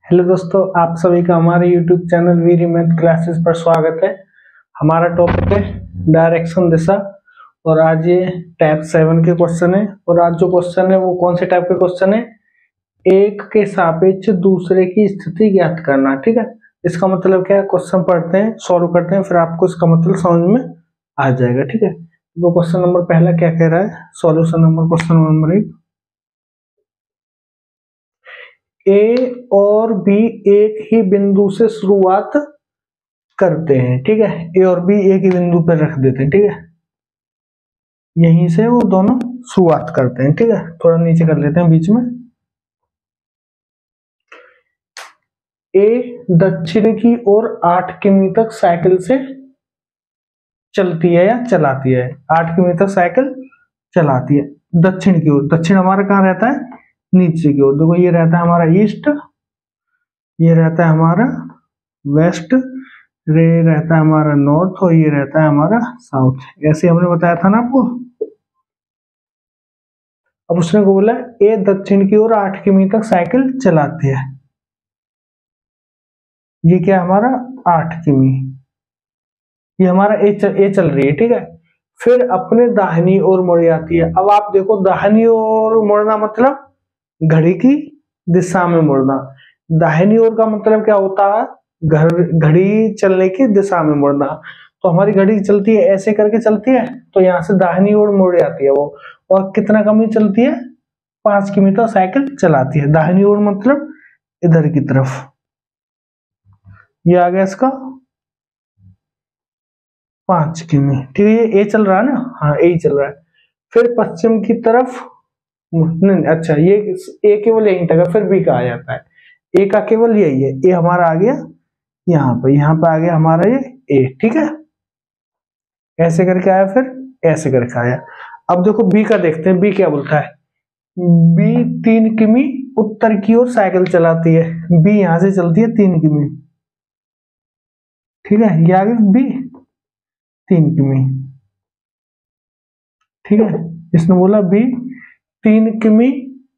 Hello दोस्तों, आप सभी का हमारे YouTube channel V math classes पर स्वागत है। हमारा टॉपिक है डायरेक्शन दिशा और आज ये टाइप 7 के क्वेश्चन है। और आज जो क्वेश्चन है वो कौन से टाइप के क्वेश्चन है? एक के सापेक्ष दूसरे की स्थिति ज्ञात करना। ठीक है, इसका मतलब क्या है? क्वेश्चन पढ़ते हैं, सॉल्व करते हैं, फिर आपको इसका मतलब समझ में आ जाएगा। ठीक है, तो क्वेश्चन नंबर पहला क्या कह रहा है? Solution number question number 1, A और बी एक ही बिंदु से शुरुआत करते हैं। ठीक है, ए और बी एक ही बिंदु पर रख देते हैं। ठीक है, यहीं से वो दोनों शुरुआत करते हैं। ठीक है, थोड़ा नीचे कर लेते हैं बीच में। ए दक्षिण की ओर 8 किमी तक साइकिल से चलती है या चलाती है। 8 किमी तक साइकिल चलाती है दक्षिण की ओर। दक्षिण हमारा कहाँ रहता है? नीचे की ओर। देखो, ये रहता है हमारा ईस्ट, ये रहता है हमारा वेस्ट, रे रहता है हमारा नॉर्थ और ये रहता है हमारा साउथ। ऐसे हमने बताया था ना आपको। अब उसने को बोला ए दक्षिण की ओर 8 किमी तक साइकिल चलाती है। ये क्या हमारा 8 किमी, ये हमारा ए चल रही है। ठीक है, फिर अपने दाहिनी ओर मुड़ जाती है। अब आप देखो, दाहिनी ओर मुड़ना मतलब घड़ी की दिशा में मुड़ना। दाहिनी ओर का मतलब क्या होता है? घड़ी चलने की दिशा में मुड़ना। तो हमारी घड़ी चलती है, ऐसे करके चलती है, तो यहाँ से दाहिनी ओर मुड़ जाती है वो। और कितना किमी चलती है? 5 किमी तक साइकिल चलाती है। दाहिनी ओर मतलब इधर की तरफ। ये आ गया इसका 5 किमी। ठीक है, ये ए चल रहा है ना? हाँ, ए चल रहा है। फिर पश्चिम की तरफ नहीं, अच्छा, ये ए केवल यहीं तक है, फिर बी का आ जाता है। ए का केवल यही है, ए हमारा आ गया यहाँ पे आ गया हमारा ये ए। ठीक है, ऐसे करके आया, फिर ऐसे करके आया। अब देखो बी का देखते हैं, बी क्या बोलता है। बी 3 किमी उत्तर की ओर साइकिल चलाती है। बी यहां से चलती है 3 किमी। ठीक है, ये आ गया बी 3 किमी। ठीक है, इसने बोला बी 3 किमी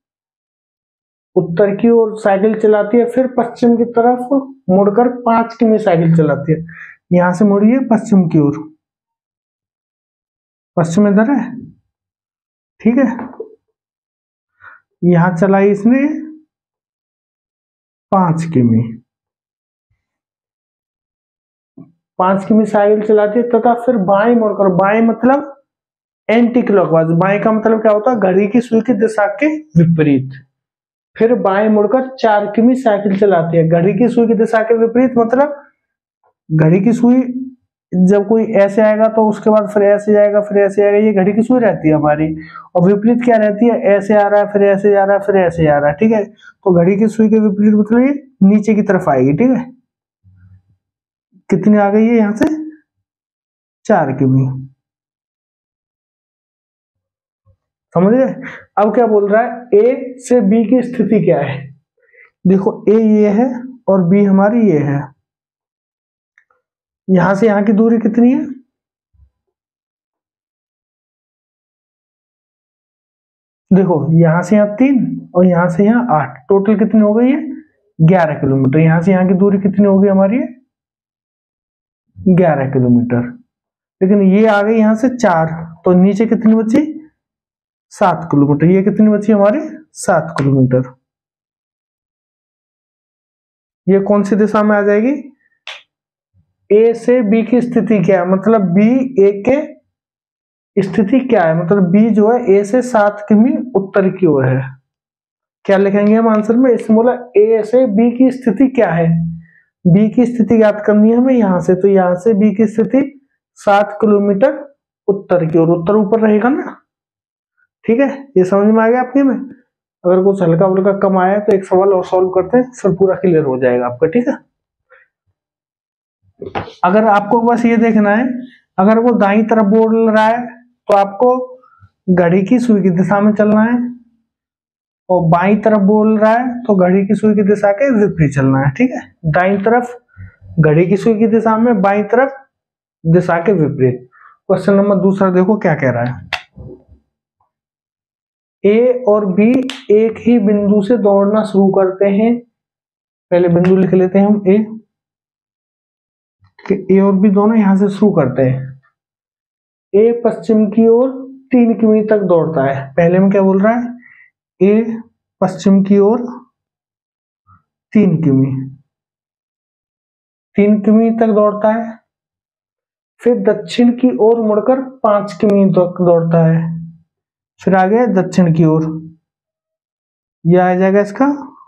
उत्तर की ओर साइकिल चलाती है, फिर पश्चिम की तरफ मुड़कर 5 किमी साइकिल चलाती है। यहां से मुड़िए पश्चिम की ओर, पश्चिम इधर है। ठीक है, यहां चलाई इसने 5 किमी। 5 किमी साइकिल चलाती है तथा फिर बाएं मुड़कर, बाएं मतलब एंटी क्लॉकवाइज। बाएं का मतलब क्या होता है? घड़ी की सुई की दिशा के विपरीत। फिर बाएं मुड़कर 4 किमी साइकिल चलाती है। घड़ी की सुई की दिशा के विपरीत मतलब घड़ी की सुई जब कोई ऐसे आएगा तो उसके बाद फिर ऐसे जाएगा, फिर ऐसे आएगा। ये घड़ी की सुई रहती है हमारी। और विपरीत क्या रहती है? ऐसे आ रहा है, फिर ऐसे जा रहा है, फिर ऐसे जा रहा है। ठीक है, तो घड़ी की सुई के विपरीत मतलब ये नीचे की तरफ आएगी। ठीक है, कितनी आ गई है यहां से? 4 किमी। समझ गए? अब क्या बोल रहा है? ए से बी की स्थिति क्या है? देखो, ए ये है और बी हमारी ये है। यहां से यहां की दूरी कितनी है? देखो, यहां से यहाँ 3 और यहां से यहाँ 8, टोटल कितनी हो गई है? 11 किलोमीटर। यहां से यहाँ की दूरी कितनी होगी हमारी? 11 किलोमीटर। लेकिन ये आ गई यहां से 4, तो नीचे कितनी बची? 7 किलोमीटर। ये कितनी बची हमारी? 7 किलोमीटर। ये कौन सी दिशा में आ जाएगी? ए से बी की स्थिति क्या है? मतलब बी ए के स्थिति क्या है? मतलब बी जो है ए से 7 किमी उत्तर की ओर है। क्या लिखेंगे हम आंसर में? इसमें बोला ए से बी की स्थिति क्या है। बी की स्थिति ज्ञात करनी है हमें यहां से। तो यहां से बी की स्थिति 7 किलोमीटर उत्तर की ओर। उत्तर ऊपर रहेगा ना? ठीक है, ये समझ में आ गया आपके में? अगर कुछ हल्का फुल्का कम आया तो एक सवाल और सॉल्व करते हैं, फिर पूरा क्लियर हो जाएगा आपका। ठीक है, अगर आपको बस ये देखना है, अगर वो दाईं तरफ बोल रहा है तो आपको घड़ी की सुई की दिशा में चलना है, और बाईं तरफ बोल रहा है तो घड़ी की सुई की दिशा के विपरीत चलना है। ठीक है, दाईं तरफ घड़ी की सुई की दिशा में, बाईं तरफ दिशा के विपरीत। क्वेश्चन नंबर दूसरा देखो क्या कह रहा है। ए और बी एक ही बिंदु से दौड़ना शुरू करते हैं पहले बिंदु लिख लेते हैं हम ए, कि ए और बी दोनों यहां से शुरू करते हैं। ए पश्चिम की ओर 3 किमी तक दौड़ता है। पहले में क्या बोल रहा है, ए पश्चिम की ओर 3 किमी, 3 किमी तक दौड़ता है। फिर दक्षिण की ओर मुड़कर 5 किमी तक दौड़ता है। फिर आगे दक्षिण की ओर, यह आ जाएगा इसका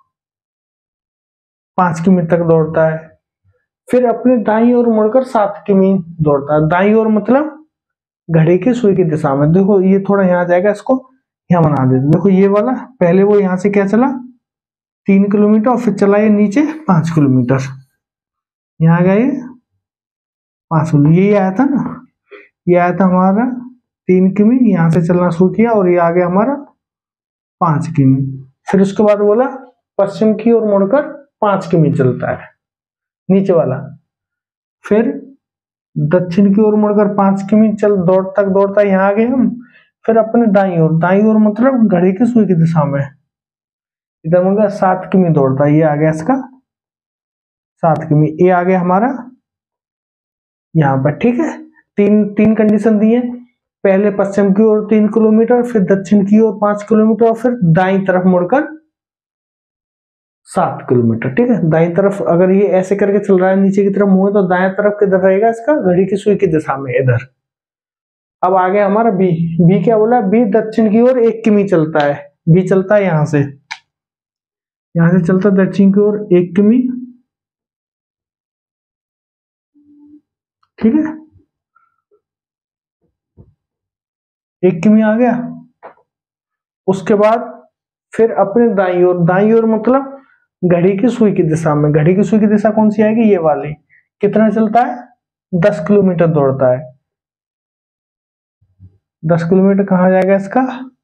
5 किमी तक दौड़ता है। फिर अपने दाईं ओर मुड़कर 7 किमी दौड़ता है। दाईं ओर मतलब घड़ी की सुई की दिशा में। देखो ये थोड़ा यहाँ जाएगा, इसको यहाँ बना देते। देखो ये वाला पहले वो यहाँ से क्या चला 3 किलोमीटर, और फिर चला ये नीचे 5 किलोमीटर। यहाँ गए 5 किलोमीटर, ये आया था ना, ये आया था हमारा 3 किमी, यहाँ से चलना शुरू किया और ये आ गया हमारा 5 किमी। फिर उसके बाद बोला पश्चिम की ओर मुड़कर 5 किमी चलता है, नीचे वाला। फिर दक्षिण की ओर मुड़कर 5 किमी चल दौड़ता है, यहाँ आ गए हम। फिर अपने दाईं ओर मतलब घड़ी की सुई की दिशा में, इधर मुड़कर 7 किमी दौड़ता है। ये आ गया इसका 7 किमी। ये आ गया हमारा यहाँ पर, ठीक है। तीन कंडीशन दी है। पहले पश्चिम की ओर 3 किलोमीटर, फिर दक्षिण की ओर 5 किलोमीटर, और फिर दाईं तरफ मुड़कर 7 किलोमीटर, ठीक है। दाईं तरफ अगर ये ऐसे करके चल रहा है नीचे की तरफ मुंह, तो दाएं तरफ किधर रहेगा इसका, घड़ी की सुई की दिशा में, इधर। अब आ गया हमारा बी। बी क्या बोला, बी दक्षिण की ओर 1 किमी चलता है। बी चलता है यहां से चलता दक्षिण की ओर 1 किमी, ठीक है। 1 किमी आ गया। उसके बाद फिर अपने दाईं ओर मतलब घड़ी की सुई की दिशा में। घड़ी की सुई की दिशा कौन सी आएगी, ये वाली। कितना चलता है, 10 किलोमीटर दौड़ता है। 10 किलोमीटर कहाँ जाएगा इसका,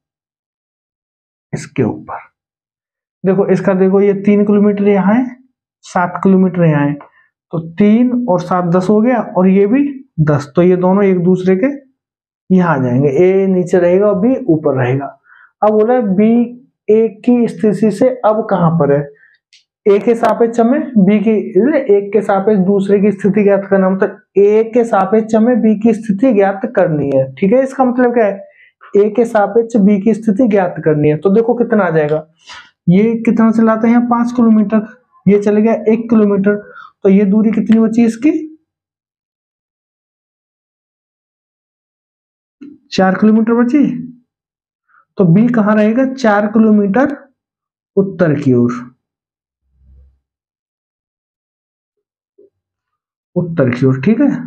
इसके ऊपर। देखो इसका, देखो ये 3 किलोमीटर यहाँ है, 7 किलोमीटर यहाँ है, तो 3 और 7 10 हो गया, और ये भी 10, तो ये दोनों एक दूसरे के यहाँ आ जाएंगे। ए नीचे रहेगा और बी ऊपर रहेगा। अब बोला बी ए की स्थिति से अब कहां पर है, ए के सापेक्ष में बी की, एक के सापेक्ष दूसरे की स्थिति ज्ञात करना, मतलब ए के सापेक्ष में बी की स्थिति ज्ञात करनी है, ठीक है। इसका मतलब क्या है, ए के सापेक्ष बी की स्थिति ज्ञात करनी है। तो देखो कितना आ जाएगा, ये कितना चलाते हैं 5 किलोमीटर, ये चले गया 1 किलोमीटर, तो ये दूरी कितनी बची इसकी, 4 किलोमीटर बची। तो बी कहां रहेगा, 4 किलोमीटर उत्तर की ओर, ठीक है।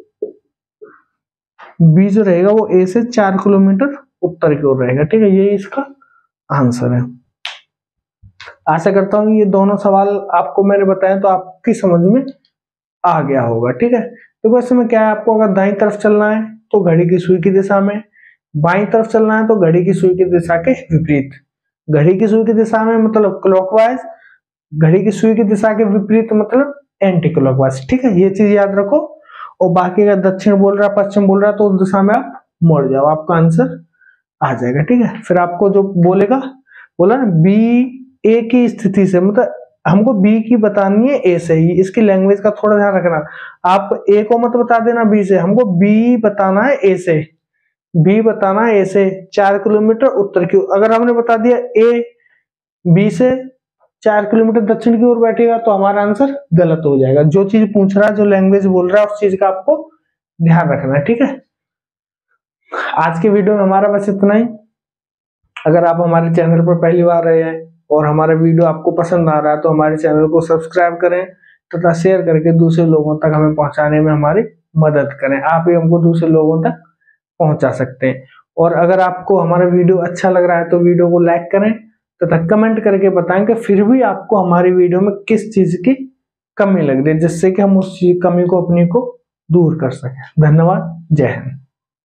बी जो रहेगा वो ए से 4 किलोमीटर उत्तर की ओर रहेगा, ठीक है। ये इसका आंसर है। आशा करता हूं ये दोनों सवाल आपको मैंने बताया तो आपकी समझ में आ गया होगा, ठीक है। तो वैसे में क्या है, आपको अगर दाईं तरफ चलना है तो घड़ी की सुई की दिशा में, बाईं तरफ चलना है तो घड़ी की सुई की दिशा के विपरीत। घड़ी की सुई की दिशा में मतलब क्लॉकवाइज, घड़ी की सुई की दिशा के विपरीत मतलब एंटी क्लॉकवाइज, ठीक है। ये चीज याद रखो। और बाकी अगर दक्षिण बोल रहा है, पश्चिम बोल रहा है, तो उस दिशा में आप मुड़ जाओ, आपका आंसर आ जाएगा, ठीक है। फिर आपको जो बोला ना बी ए की स्थिति से, मतलब हमको बी की बतानी है ए से ही। इसकी लैंग्वेज का थोड़ा ध्यान रखना, आप ए को मत बता देना बी से, हमको बी बताना है ए से। बी बताना है ए से 4 किलोमीटर उत्तर की ओर। अगर हमने बता दिया ए बी से 4 किलोमीटर दक्षिण की ओर बैठेगा तो हमारा आंसर गलत हो जाएगा। जो चीज पूछ रहा है, जो लैंग्वेज बोल रहा है, उस चीज का आपको ध्यान रखना है, ठीक है। आज के वीडियो में हमारा बस इतना ही। अगर आप हमारे चैनल पर पहली बार रहे हैं और हमारा वीडियो आपको पसंद आ रहा है तो हमारे चैनल को सब्सक्राइब करें तथा शेयर करके दूसरे लोगों तक हमें पहुंचाने में हमारी मदद करें। आप ही हमको दूसरे लोगों तक पहुंचा सकते हैं। और अगर आपको हमारा वीडियो अच्छा लग रहा है तो वीडियो को लाइक करें तथा कमेंट करके बताएं कि फिर भी आपको हमारी वीडियो में किस चीज की कमी लग रही है, जिससे कि हम उस कमी को अपनी को दूर कर सकें। धन्यवाद। जय हिंद।